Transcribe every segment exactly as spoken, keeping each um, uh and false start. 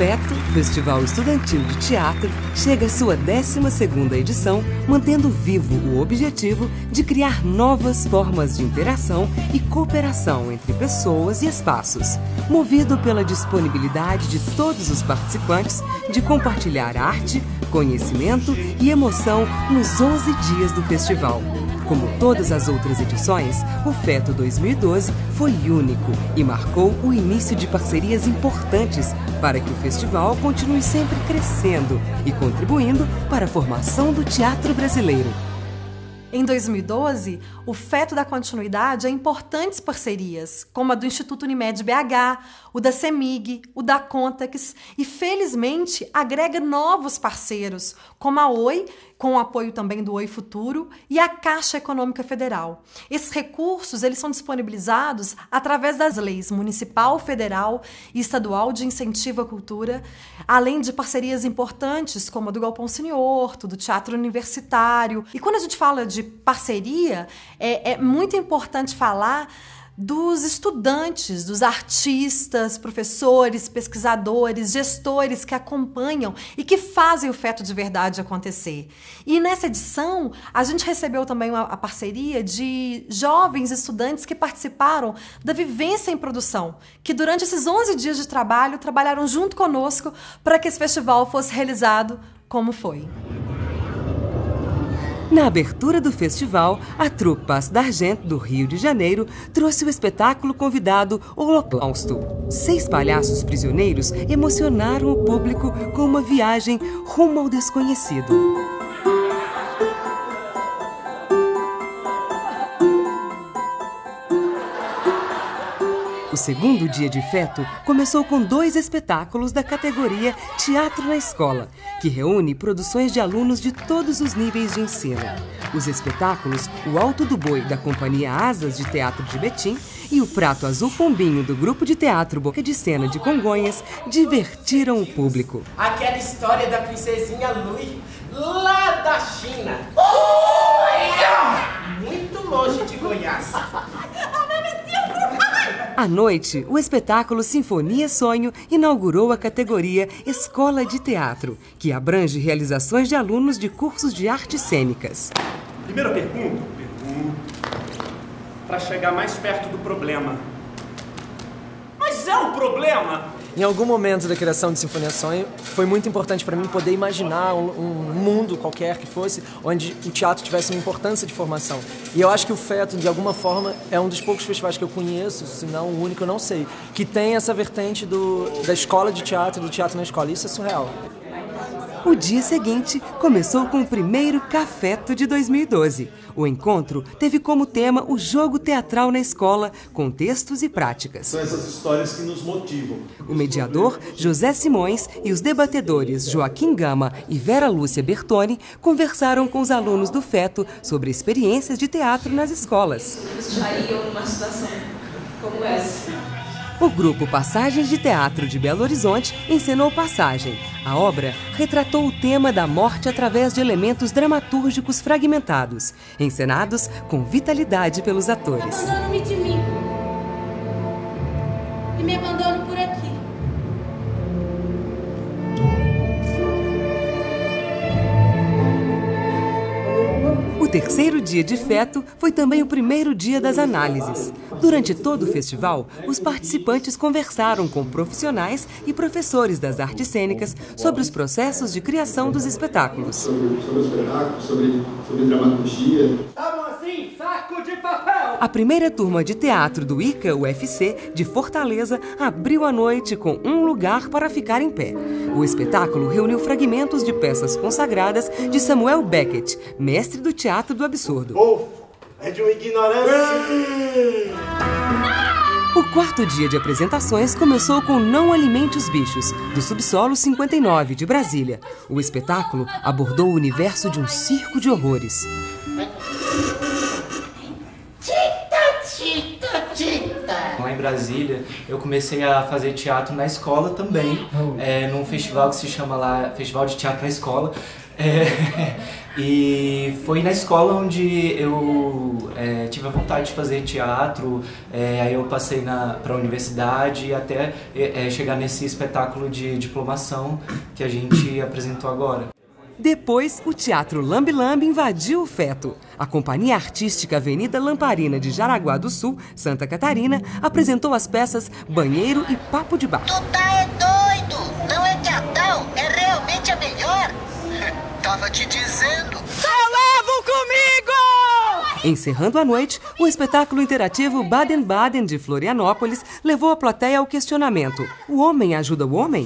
FETO, Festival Estudantil de Teatro, chega à sua décima segunda edição, mantendo vivo o objetivo de criar novas formas de interação e cooperação entre pessoas e espaços, movido pela disponibilidade de todos os participantes de compartilhar arte, conhecimento e emoção nos onze dias do festival. Como todas as outras edições, o FETO dois mil e doze foi único e marcou o início de parcerias importantes para que o festival continue sempre crescendo e contribuindo para a formação do teatro brasileiro. Em dois mil e doze, o FETO dá continuidade a importantes parcerias, como a do Instituto Unimed B H, o da CEMIG, o da Contax e, felizmente, agrega novos parceiros, como a Oi, com o apoio também do Oi Futuro, e a Caixa Econômica Federal. Esses recursos eles são disponibilizados através das leis municipal, federal e estadual de incentivo à cultura, além de parcerias importantes como a do Galpão Cine Horto, do Teatro Universitário. E quando a gente fala de parceria, é, é muito importante falar dos estudantes, dos artistas, professores, pesquisadores, gestores que acompanham e que fazem o FETO de verdade acontecer. E nessa edição, a gente recebeu também uma, a parceria de jovens estudantes que participaram da Vivência em Produção, que durante esses onze dias de trabalho, trabalharam junto conosco para que esse festival fosse realizado como foi. Na abertura do festival, a trupe Passo d'Argento, do Rio de Janeiro, trouxe o espetáculo convidado Holocausto. Seis palhaços prisioneiros emocionaram o público com uma viagem rumo ao desconhecido. O segundo dia de FETO começou com dois espetáculos da categoria Teatro na Escola, que reúne produções de alunos de todos os níveis de ensino. Os espetáculos O Alto do Boi, da Companhia Asas de Teatro de Betim, e o Prato Azul Pombinho, do Grupo de Teatro Boca de Cena de Congonhas, divertiram o público. Aquela história da princesinha Lui, lá da China. Muito longe de Goiás. À noite, o espetáculo Sinfonia Sonho inaugurou a categoria Escola de Teatro, que abrange realizações de alunos de cursos de artes cênicas. Primeira pergunta, pergunta, para chegar mais perto do problema. Mas é um problema! Em algum momento da criação de Sinfonia Sonho, foi muito importante para mim poder imaginar um, um mundo qualquer que fosse, onde o teatro tivesse uma importância de formação. E eu acho que o FETO, de alguma forma, é um dos poucos festivais que eu conheço, se não o único, eu não sei, que tem essa vertente do, da escola de teatro, do teatro na escola. Isso é surreal. O dia seguinte começou com o primeiro Cafeto de dois mil e doze. O encontro teve como tema o jogo teatral na escola, com textos e práticas. São essas histórias que nos motivam. O mediador, José Simões, e os debatedores Joaquim Gama e Vera Lúcia Bertoni conversaram com os alunos do FETO sobre experiências de teatro nas escolas. Vocês fariam numa situação como essa? O grupo Passagens de Teatro de Belo Horizonte encenou Passagem. A obra retratou o tema da morte através de elementos dramatúrgicos fragmentados, encenados com vitalidade pelos atores. Abandone-me de mim. E me abandono por aqui. O terceiro dia de FETO foi também o primeiro dia das análises. Durante todo o festival, os participantes conversaram com profissionais e professores das artes cênicas sobre os processos de criação dos espetáculos. Sobre, sobre os espetáculos, sobre, sobre dramaturgia. Assim, saco de papel! A primeira turma de teatro do I C A U F C, de Fortaleza, abriu a noite com Um Lugar para Ficar em Pé. O espetáculo reuniu fragmentos de peças consagradas de Samuel Beckett, mestre do teatro do absurdo. Ou é de uma ignorância. O quarto dia de apresentações começou com Não Alimente os Bichos, do Subsolo cinquenta e nove, de Brasília. O espetáculo abordou o universo de um circo de horrores. Tita, tita, tita. Brasília, eu comecei a fazer teatro na escola também, é, num festival que se chama lá, Festival de Teatro na Escola. É, e foi na escola onde eu é, tive a vontade de fazer teatro, é, aí eu passei para a universidade até é, chegar nesse espetáculo de diplomação que a gente apresentou agora. Depois, o Teatro Lambe Lambe invadiu o feto. A Companhia Artística Avenida Lamparina de Jaraguá do Sul, Santa Catarina, apresentou as peças Banheiro e Papo de Bar. Tu tá é doido! Não é teatral, é realmente a melhor! Tava te dizendo! Eu levo comigo! Encerrando a noite, o espetáculo interativo Baden-Baden de Florianópolis levou a plateia ao questionamento: o homem ajuda o homem?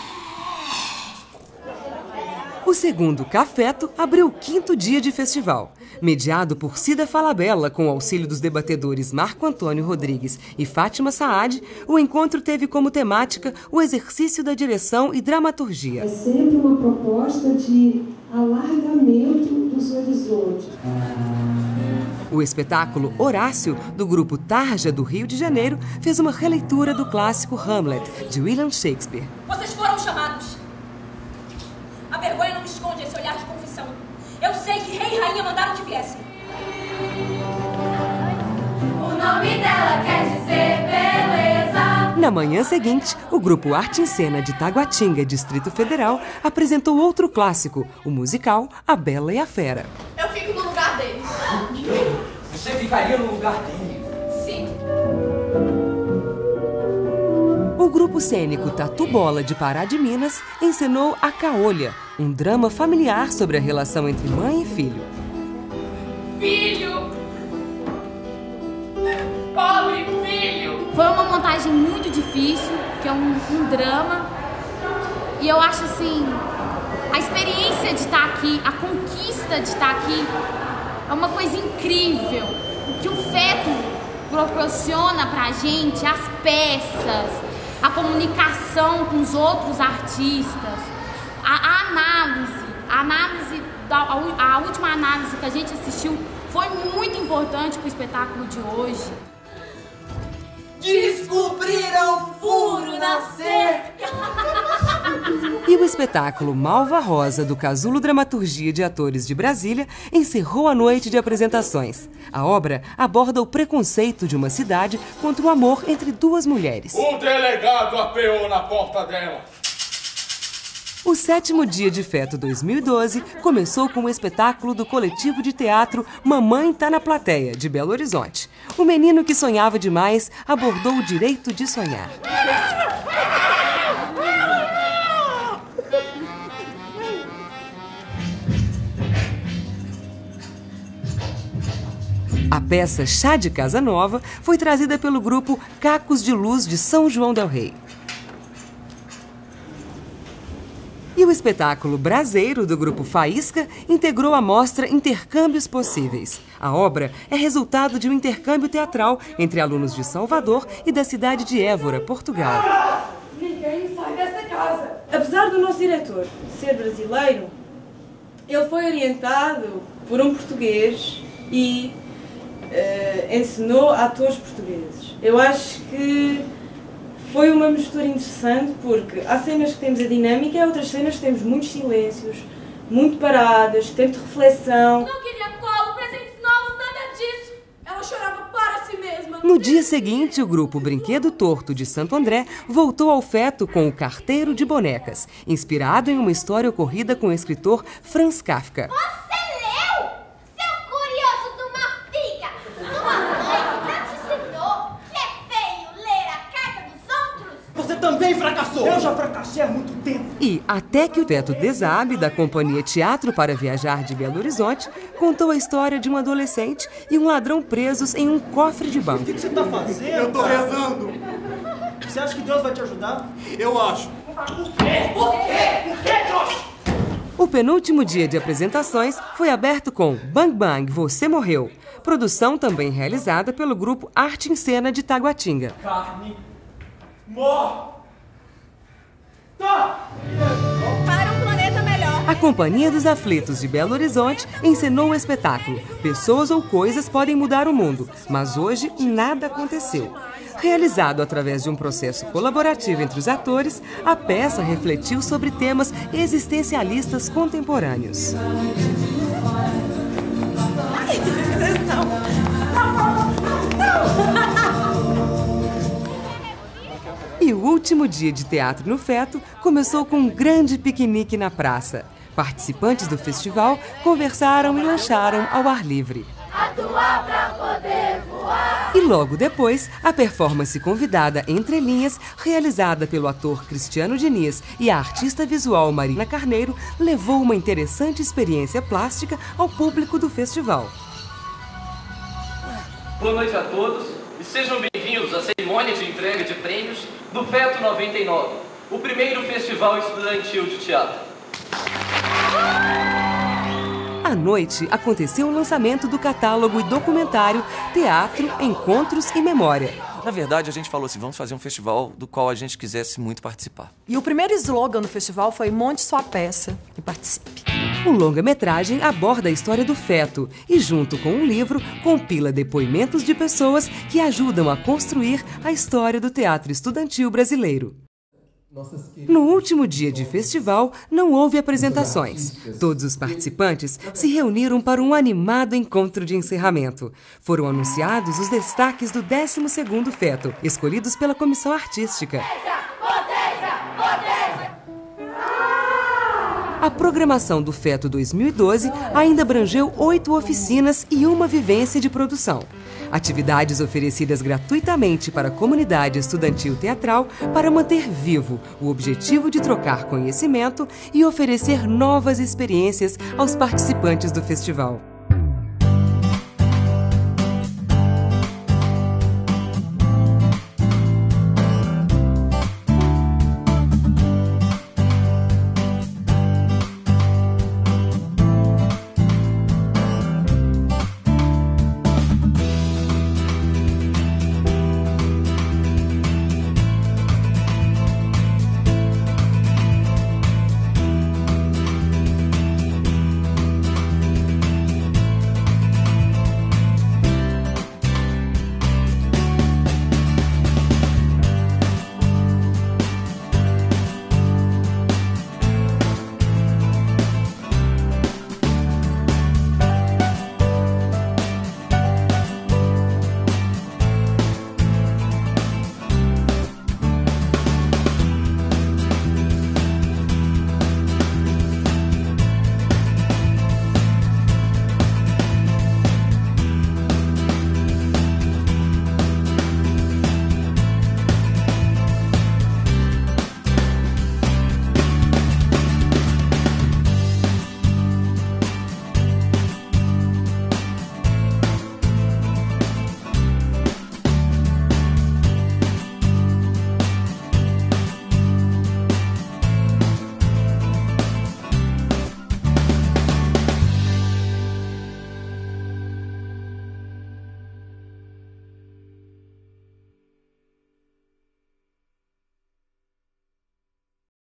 O segundo Cafeto abriu o quinto dia de festival. Mediado por Cida Falabella, com o auxílio dos debatedores Marco Antônio Rodrigues e Fátima Saad, o encontro teve como temática o exercício da direção e dramaturgia. É sempre uma proposta de alargamento dos horizontes. O espetáculo Horácio, do grupo Tarja do Rio de Janeiro, fez uma releitura do clássico Hamlet, de William Shakespeare. Vocês foram chamados. A vergonha não me esconde esse olhar de confissão. Eu sei que rei e rainha mandaram que viessem. O nome dela quer dizer beleza. Na manhã seguinte, o grupo Arte em Cena de Taguatinga, Distrito Federal, apresentou outro clássico, o musical A Bela e a Fera. Eu fico no lugar dele. Você ficaria no lugar dele? Sim. O grupo cênico Tatu Bola de Pará de Minas encenou A Caolha, um drama familiar sobre a relação entre mãe e filho. Filho! Pobre filho! Foi uma montagem muito difícil, que é um, um drama. E eu acho assim, a experiência de estar aqui, a conquista de estar aqui, é uma coisa incrível. O que o feto proporciona pra gente, as peças, a comunicação com os outros artistas, a, a análise, a análise, da, a, a última análise que a gente assistiu foi muito importante para o espetáculo de hoje. Descobriram o furo na cerca! E o espetáculo Malva Rosa, do Casulo Dramaturgia de Atores de Brasília, encerrou a noite de apresentações. A obra aborda o preconceito de uma cidade contra o amor entre duas mulheres. O delegado apeou na porta dela. O sétimo dia de Feto dois mil e doze começou com o espetáculo do coletivo de teatro Mamãe Tá na Plateia, de Belo Horizonte. O menino que sonhava demais abordou o direito de sonhar. A peça Chá de Casa Nova foi trazida pelo grupo Cacos de Luz de São João del Rei. E o espetáculo Braseiro, do grupo Faísca, integrou a mostra Intercâmbios Possíveis. A obra é resultado de um intercâmbio teatral entre alunos de Salvador e da cidade de Évora, Portugal. Ninguém sai dessa casa. Apesar do nosso diretor ser brasileiro, ele foi orientado por um português e uh, ensinou atores portugueses. Eu acho que foi uma mistura interessante, porque há cenas que temos a dinâmica e há outras cenas que temos muitos silêncios, muito paradas, tempo de reflexão. Não queria colo, presentes novos, nada disso. Ela chorava para si mesma. No dia seguinte, o grupo Brinquedo Torto de Santo André voltou ao feto com O Carteiro de Bonecas, inspirado em uma história ocorrida com o escritor Franz Kafka. Você leu? Seu curioso de uma figa! Sua mãe não te ensinou que é feio ler a carta dos outros? Você também fracassou! Eu já fracassei há muito tempo! E Até que o Teto Desabe, da Companhia Teatro para Viajar de Belo Horizonte, contou a história de um adolescente e um ladrão presos em um cofre de banco. O que, que você tá fazendo? Eu tô rezando! Você acha que Deus vai te ajudar? Eu acho. O quê? O quê? O quê, Deus? O penúltimo dia de apresentações foi aberto com Bang Bang, Você Morreu, produção também realizada pelo grupo Arte em Cena de Taguatinga. Carne. Mor. Tá. Para um planeta melhor. a Companhia dos Aflitos de Belo Horizonte encenou o espetáculo Pessoas ou Coisas Podem Mudar o Mundo, mas hoje nada aconteceu. Realizado através de um processo colaborativo entre os atores, a peça refletiu sobre temas existencialistas contemporâneos. E o último dia de teatro no Feto começou com um grande piquenique na praça. Participantes do festival conversaram e lancharam ao ar livre. Atuar pra poder voar. E logo depois, a performance convidada Entre Linhas, realizada pelo ator Cristiano Diniz e a artista visual Marina Carneiro, levou uma interessante experiência plástica ao público do festival. Boa noite a todos e sejam bem-vindos à cerimônia de entrega de prêmios do Feto noventa e nove, o primeiro festival estudantil de teatro. À noite, aconteceu o lançamento do catálogo e documentário Teatro, Encontros e Memória. Na verdade, a gente falou assim, vamos fazer um festival do qual a gente quisesse muito participar. E o primeiro slogan do festival foi Monte Sua Peça e Participe. O longa-metragem aborda a história do feto e, junto com um livro, compila depoimentos de pessoas que ajudam a construir a história do teatro estudantil brasileiro. No último dia de festival, não houve apresentações. Todos os participantes se reuniram para um animado encontro de encerramento. Foram anunciados os destaques do décimo segundo Feto, escolhidos pela comissão artística. A programação do Feto dois mil e doze ainda abrangeu oito oficinas e uma vivência de produção. Atividades oferecidas gratuitamente para a comunidade estudantil teatral para manter vivo o objetivo de trocar conhecimento e oferecer novas experiências aos participantes do festival.